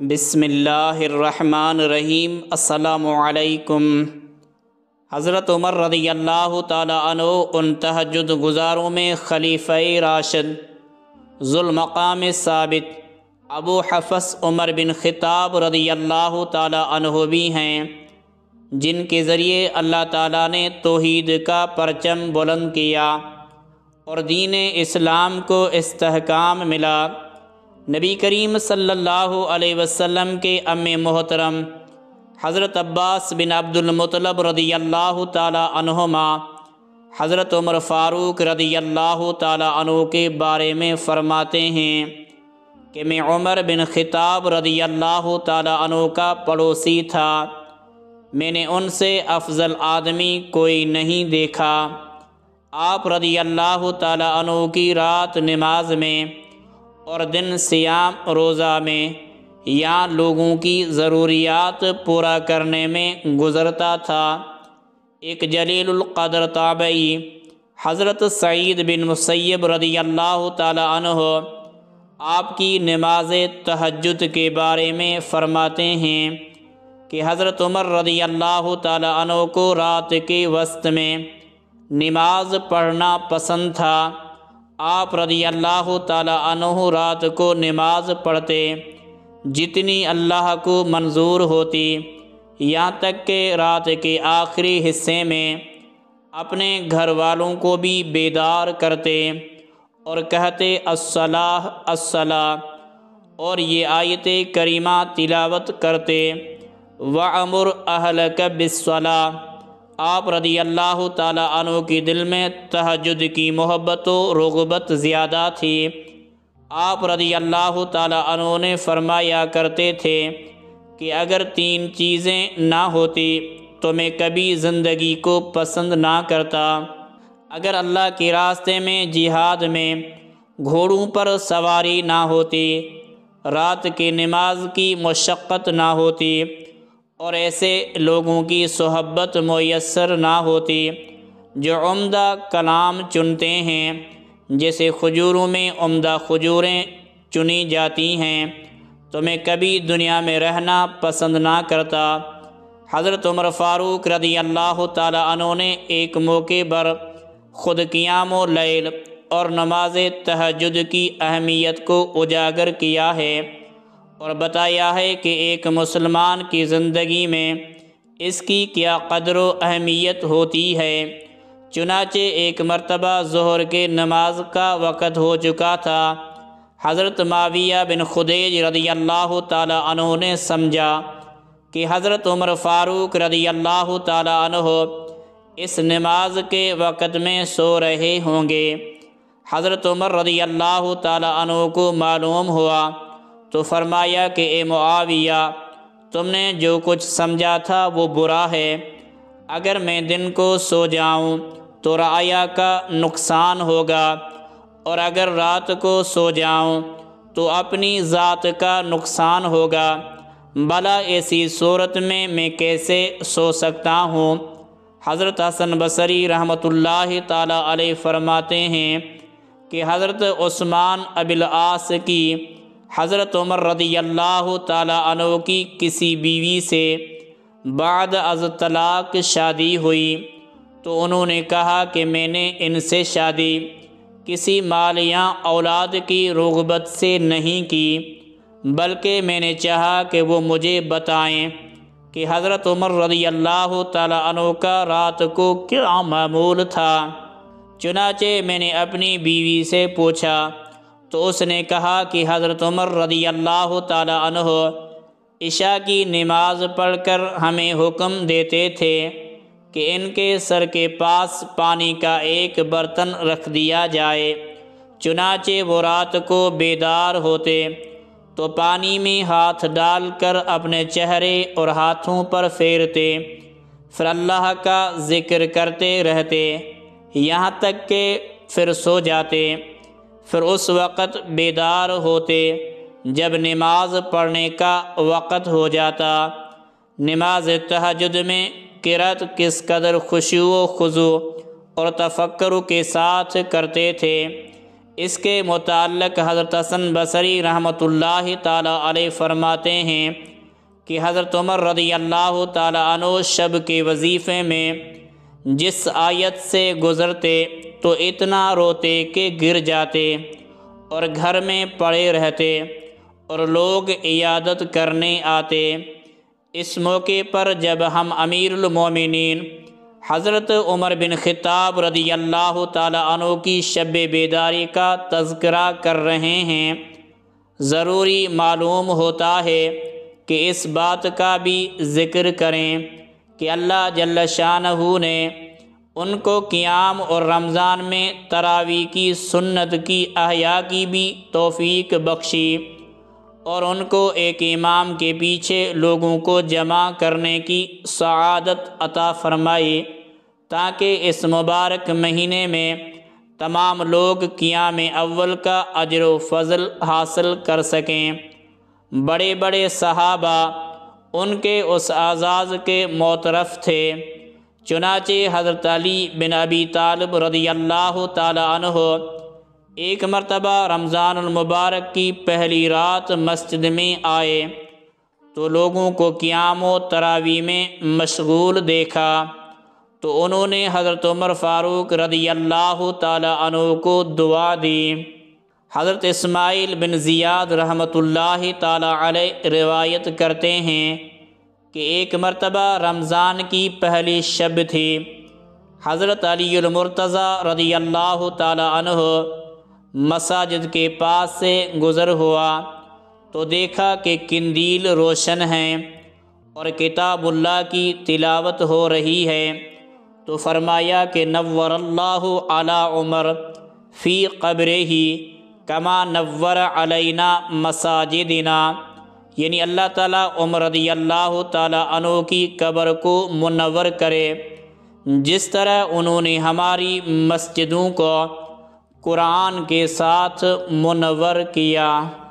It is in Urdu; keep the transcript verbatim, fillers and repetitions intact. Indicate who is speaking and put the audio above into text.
Speaker 1: بسم اللہ الرحمن الرحیم۔ السلام علیکم۔ حضرت عمر رضی اللہ تعالیٰ عنہ ان تہجد گزاروں میں خلیفہ راشد ذو المقام ثابت ابو حفص عمر بن خطاب رضی اللہ تعالیٰ عنہ بھی ہیں، جن کے ذریعے اللہ تعالیٰ نے توحید کا پرچم بلند کیا اور دین اسلام کو استحکام ملا۔ نبی کریم صلی اللہ علیہ وسلم کے ام محترم حضرت عباس بن عبد المطلب رضی اللہ تعالیٰ عنہما حضرت عمر فاروق رضی اللہ تعالیٰ عنہ کے بارے میں فرماتے ہیں کہ میں عمر بن خطاب رضی اللہ تعالیٰ عنہ کا پڑوسی تھا، میں نے ان سے افضل آدمی کوئی نہیں دیکھا۔ آپ رضی اللہ تعالیٰ عنہ کی رات نماز میں اور دن صیام روزہ میں یا لوگوں کی ضروریات پورا کرنے میں گزرتا تھا۔ ایک جلیل القدر تابعی حضرت سعید بن مسیب رضی اللہ تعالیٰ عنہ آپ کی نماز تہجد کے بارے میں فرماتے ہیں کہ حضرت عمر رضی اللہ تعالیٰ عنہ کو رات کے وسط میں نماز پڑھنا پسند تھا۔ آپ رضی اللہ تعالیٰ عنہ رات کو نماز پڑھتے جتنی اللہ کو منظور ہوتی، یہاں تک کہ رات کے آخری حصے میں اپنے گھر والوں کو بھی بیدار کرتے اور کہتے الصلاۃ الصلاۃ، اور یہ آیت کریمہ تلاوت کرتے وَأَمُرْ أَهْلَكَ بِالصَّلَاةِ۔ آپ رضی اللہ تعالیٰ عنہ کی دل میں تہجد کی محبت و رغبت زیادہ تھی۔ آپ رضی اللہ تعالیٰ عنہ نے فرمایا کرتے تھے کہ اگر تین چیزیں نہ ہوتی تو میں کبھی زندگی کو پسند نہ کرتا۔ اگر اللہ کے راستے میں جہاد میں گھوڑوں پر سواری نہ ہوتی، رات کی نماز کی مشقت نہ ہوتی اور ایسے لوگوں کی صحبت میسر نہ ہوتی جو عمدہ کلام چنتے ہیں، جیسے کھجوروں میں عمدہ کھجوریں چنی جاتی ہیں، تو میں کبھی دنیا میں رہنا پسند نہ کرتا۔ حضرت عمر فاروق رضی اللہ تعالیٰ عنہ نے ایک موقع پر خود قیام و لیل اور نماز تہجد کی اہمیت کو اجاگر کیا ہے اور بتایا ہے کہ ایک مسلمان کی زندگی میں اس کی کیا قدر و اہمیت ہوتی ہے۔ چنانچہ ایک مرتبہ ظہر کے نماز کا وقت ہو چکا تھا۔ حضرت معاویہ بن خدیج رضی اللہ تعالیٰ عنہ نے سمجھا کہ حضرت عمر فاروق رضی اللہ تعالیٰ عنہ اس نماز کے وقت میں سو رہے ہوں گے۔ حضرت عمر رضی اللہ تعالیٰ عنہ کو معلوم ہوا تو فرمایا کہ اے معاویہ، تم نے جو کچھ سمجھا تھا وہ برا ہے۔ اگر میں دن کو سو جاؤں تو رعایا کا نقصان ہوگا، اور اگر رات کو سو جاؤں تو اپنی ذات کا نقصان ہوگا۔ بھلا ایسی صورت میں میں کیسے سو سکتا ہوں؟ حضرت حسن بصری رحمۃ اللہ تعالی علیہ فرماتے ہیں کہ حضرت عثمان ابی العاص کی حضرت عمر رضی اللہ تعالیٰ عنہ کی کسی بیوی سے بعد از طلاق شادی ہوئی تو انہوں نے کہا کہ میں نے ان سے شادی کسی مال یا اولاد کی رغبت سے نہیں کی، بلکہ میں نے چاہا کہ وہ مجھے بتائیں کہ حضرت عمر رضی اللہ تعالیٰ عنہ کا رات کو کیا معمول تھا۔ چنانچہ میں نے اپنی بیوی سے پوچھا تو اس نے کہا کہ حضرت عمر رضی اللہ تعالیٰ عنہ عشاء کی نماز پڑھ کر ہمیں حکم دیتے تھے کہ ان کے سر کے پاس پانی کا ایک برتن رکھ دیا جائے۔ چنانچہ وہ رات کو بیدار ہوتے تو پانی میں ہاتھ ڈال کر اپنے چہرے اور ہاتھوں پر پھیرتے، پھر اللہ کا ذکر کرتے رہتے یہاں تک کہ پھر سو جاتے۔ پھر اس وقت بیدار ہوتے جب نماز پڑھنے کا وقت ہو جاتا۔ نماز تہجد میں قرأت کس قدر خشوع و خضوع اور تفکر کے ساتھ کرتے تھے، اس کے متعلق حضرت حسن بصری رحمۃ اللہ تعالیٰ علیہ فرماتے ہیں کہ حضرت عمر رضی اللہ تعالیٰ عنہ شب کے وظیفے میں جس آیت سے گزرتے تو اتنا روتے کہ گر جاتے اور گھر میں پڑے رہتے اور لوگ عیادت کرنے آتے۔ اس موقع پر جب ہم امیر المومنین حضرت عمر بن خطاب رضی اللہ تعالیٰ عنہ کی شب بیداری کا تذکرہ کر رہے ہیں، ضروری معلوم ہوتا ہے کہ اس بات کا بھی ذکر کریں کہ اللہ جل شانہ نے ان کو قیام اور رمضان میں تراویح کی سنت کی احیاء کی بھی توفیق بخشی اور ان کو ایک امام کے پیچھے لوگوں کو جمع کرنے کی سعادت عطا فرمائی تاکہ اس مبارک مہینے میں تمام لوگ قیام اول کا اجر و فضل حاصل کر سکیں۔ بڑے بڑے صحابہ ان کے اس اعزاز کے معترف تھے، چنانچہ حضرت علی بن ابی طالب رضی اللہ تعالی عنہ ایک مرتبہ رمضان المبارک کی پہلی رات مسجد میں آئے تو لوگوں کو قیام و تراویح میں مشغول دیکھا تو انہوں نے حضرت عمر فاروق رضی اللہ تعالی عنہ کو دعا دی۔ حضرت اسماعیل بن زیاد رحمۃ اللہ تعالی علیہ روایت کرتے ہیں کہ ایک مرتبہ رمضان کی پہلی شب تھی، حضرت علی المرتضیٰ رضی اللہ تعالی عنہ مساجد کے پاس سے گزر ہوا تو دیکھا کہ قندیل روشن ہیں اور کتاب اللہ کی تلاوت ہو رہی ہے، تو فرمایا کہ نور اللہ علی عمر فی قبرہ کما نور علینا مساجدنا، یعنی اللہ تعالیٰ عمر رضی اللہ تعالیٰ عنہ کی قبر کو منور کرے جس طرح انہوں نے ہماری مسجدوں کو قرآن کے ساتھ منور کیا۔